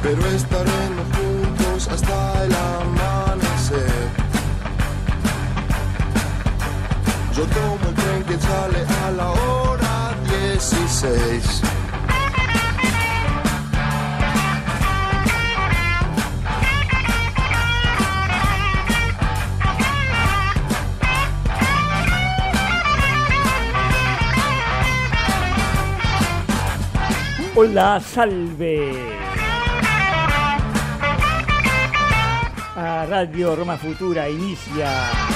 pero estaremos juntos hasta el amanecer. Yo tomo el tren que sale a la hora 16. Hola, salve. A Radio Roma Futura inicia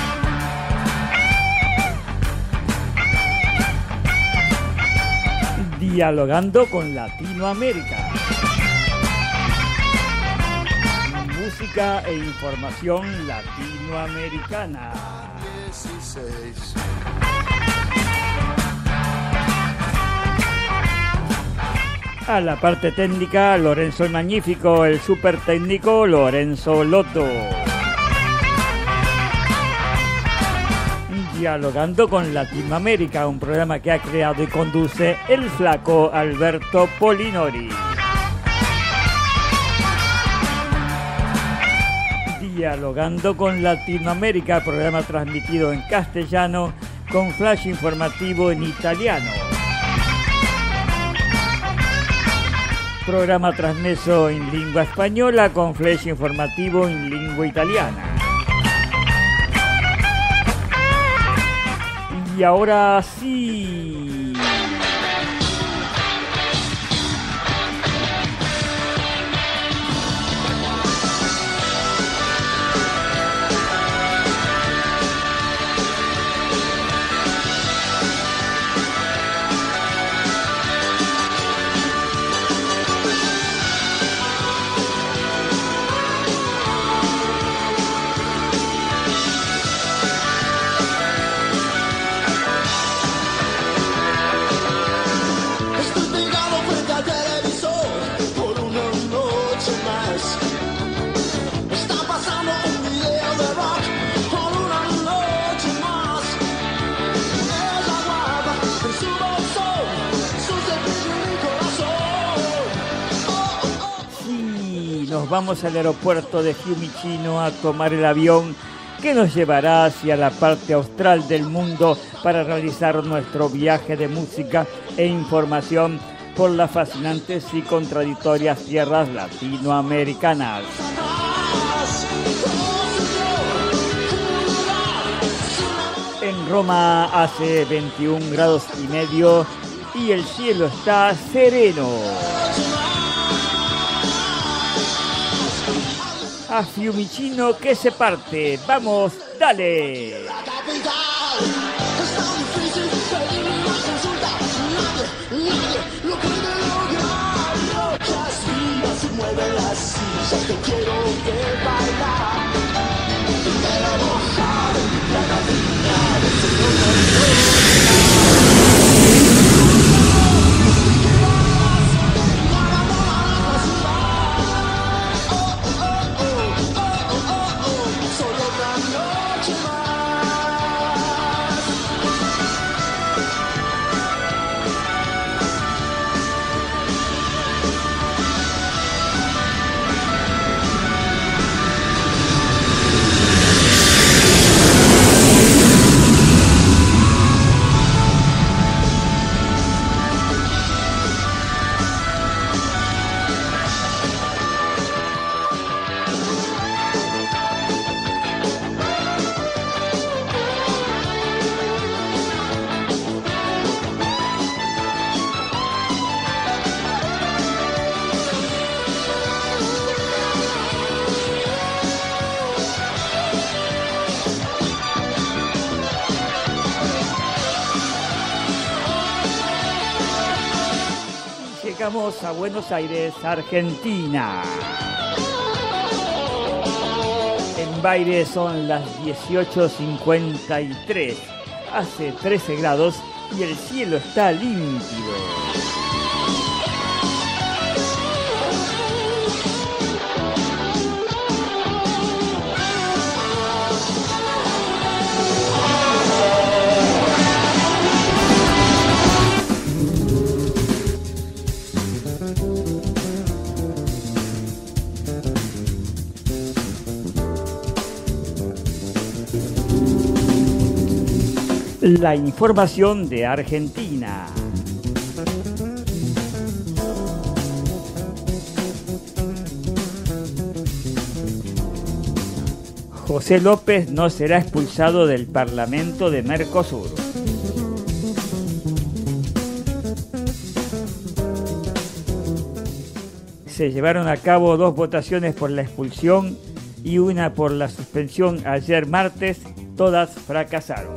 Dialogando con Latinoamérica. Música e información latinoamericana. 16. A la parte técnica, Lorenzo el Magnífico, el super técnico Lorenzo Lotto. Dialogando con Latinoamérica, un programa que ha creado y conduce el flaco Alberto Polinori. Dialogando con Latinoamérica, programa transmitido en castellano con flash informativo en italiano. Programa trasmesso in lingua spagnola con flash informativo in lingua italiana. Y ahora sí. Nos vamos al aeropuerto de Fiumicino a tomar el avión que nos llevará hacia la parte austral del mundo para realizar nuestro viaje de música e información por las fascinantes y contradictorias tierras latinoamericanas. En Roma hace 21 grados y medio y el cielo está sereno. A Fiumicino que se parte. ¡Vamos, dale! La capital es tan difícil pedir una consulta. Nadie lo puede lograr. Muchas vidas se mueven las sillas. Te quiero ver bailar. Primero mojar la capital. Llegamos a Buenos Aires, Argentina. En Baire son las 18:53. Hace 13 grados y el cielo está límpido. La información de Argentina. José López no será expulsado del Parlamento de Mercosur. Se llevaron a cabo 2 votaciones por la expulsión y una por la suspensión ayer martes, todas fracasaron.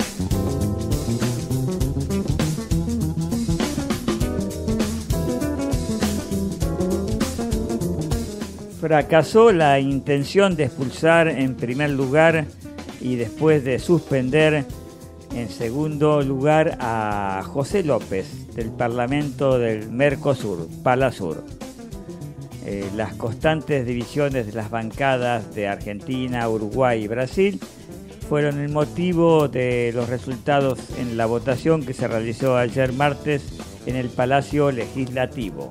Fracasó la intención de expulsar en primer lugar y después de suspender en segundo lugar a José López del Parlamento del Mercosur, Palasur. Las constantes divisiones de las bancadas de Argentina, Uruguay y Brasil fueron el motivo de los resultados en la votación que se realizó ayer martes en el Palacio Legislativo.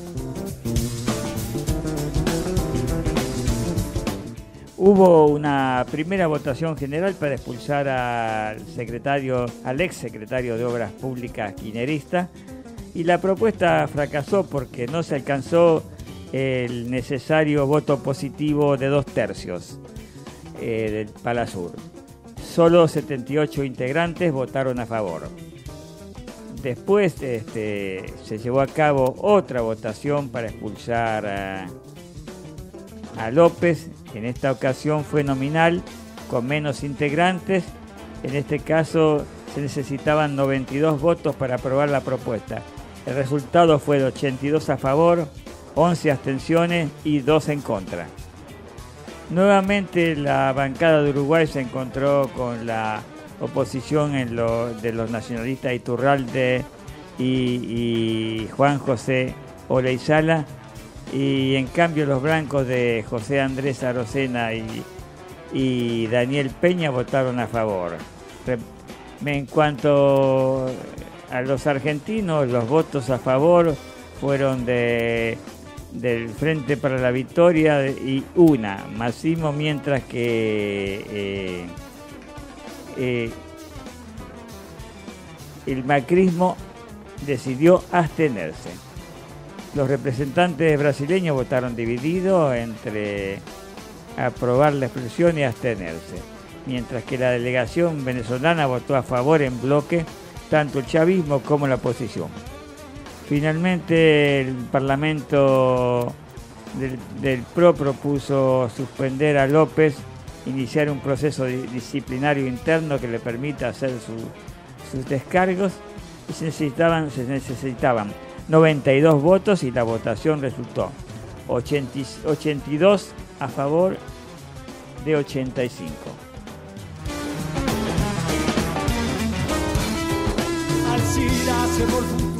Hubo una primera votación general para expulsar al ex secretario de Obras Públicas kirchnerista, y la propuesta fracasó porque no se alcanzó el necesario voto positivo de 2/3 del Palasur. Solo 78 integrantes votaron a favor. Después se llevó a cabo otra votación para expulsar a López. En esta ocasión fue nominal, con menos integrantes. En este caso se necesitaban 92 votos para aprobar la propuesta. El resultado fue de 82 a favor, 11 abstenciones y 2 en contra. Nuevamente la bancada de Uruguay se encontró con la oposición de los nacionalistas Iturralde y Juan José Oreizala, y en cambio los blancos de José Andrés Arocena y Daniel Peña votaron a favor. En cuanto a los argentinos, los votos a favor fueron del Frente para la Victoria y una, Massimo, mientras que el macrismo decidió abstenerse. Los representantes brasileños votaron divididos entre aprobar la expulsión y abstenerse, mientras que la delegación venezolana votó a favor en bloque, tanto el chavismo como la oposición. Finalmente el Parlamento del PRO propuso suspender a López, iniciar un proceso disciplinario interno que le permita hacer sus descargos, y se necesitaban 92 votos y la votación resultó 82 a favor de 85. Alcira se volvió.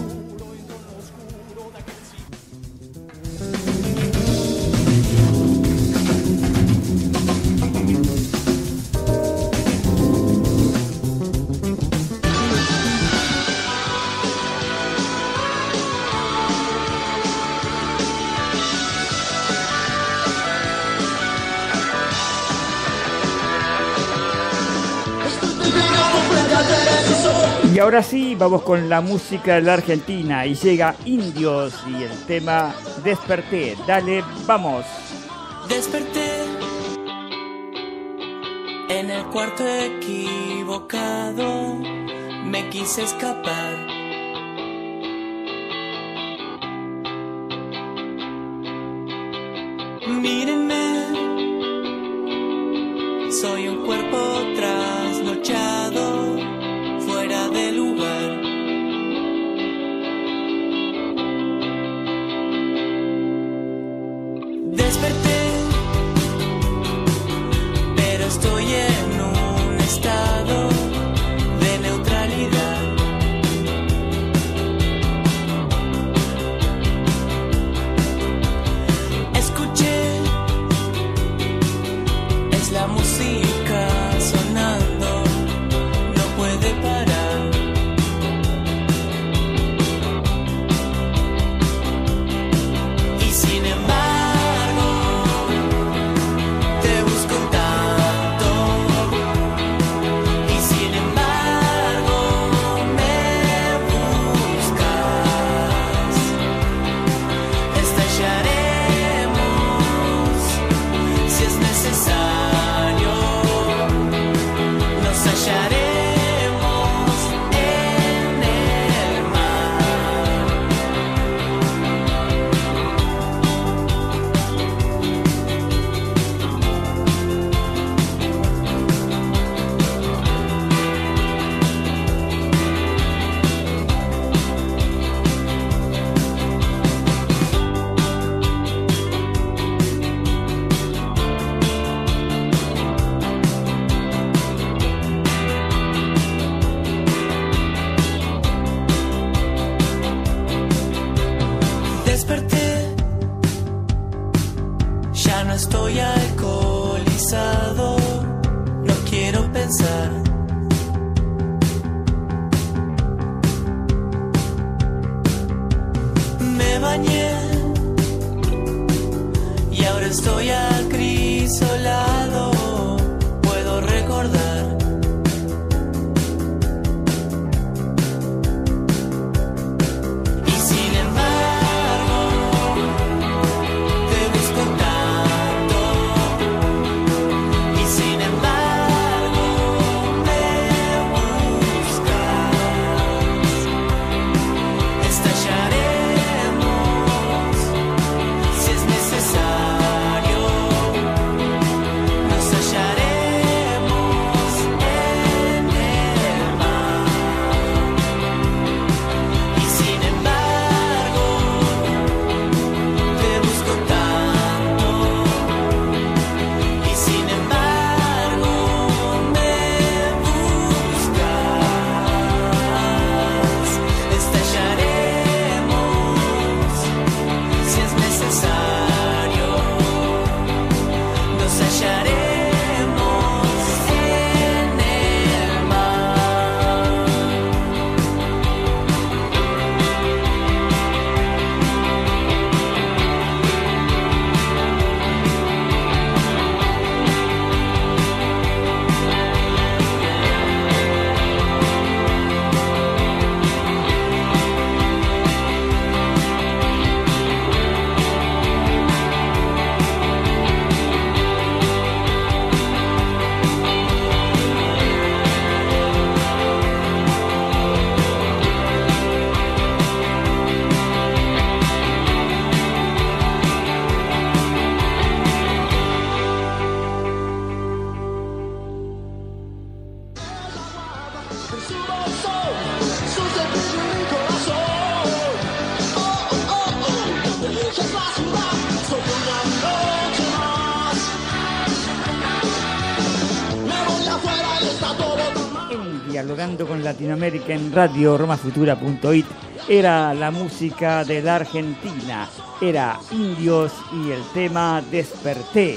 Y ahora sí, vamos con la música de la Argentina y llega Indios y el tema Desperté. Dale, vamos. Desperté en el cuarto equivocado, me quise escapar. Mírenme, soy un cuerpo trasnochado, fuera de lugar. Desperté, pero estoy en un estado de neutralidad. Escuché, es la música sonando, no puede parar. Y sin embargo Ya no estoy alcoholizado, no quiero pensar. Me bañé y ahora estoy acrisolado, puedo recordar. Y sin embargo, te busco tanto. Y sin embargo, me buscas. Estallaremos si es necesario. Nos hallaremos en el mar. Y sin embargo, te busco tanto. Y sin embargo, me buscas. Estallaremos si es necesario. Nos hallaremos en el mar. Su razón, su sentido y corazón. Oh, oh, oh, oh. Dejes la ciudad sobre una noche más. Me voy afuera y está todo tan mal. En Dialogando con Latinoamérica en Radio romafutura.it era la música de la Argentina, era Indios y el tema Desperté.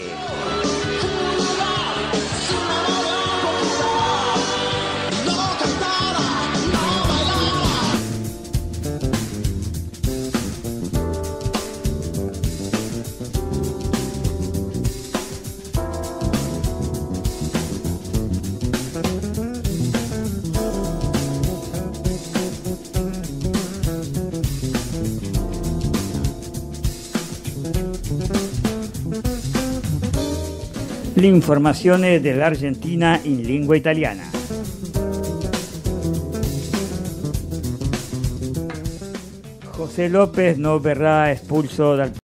No cantara, no bailaba. L'informazione dell'Argentina in lingua italiana. José López no verrà espulso dal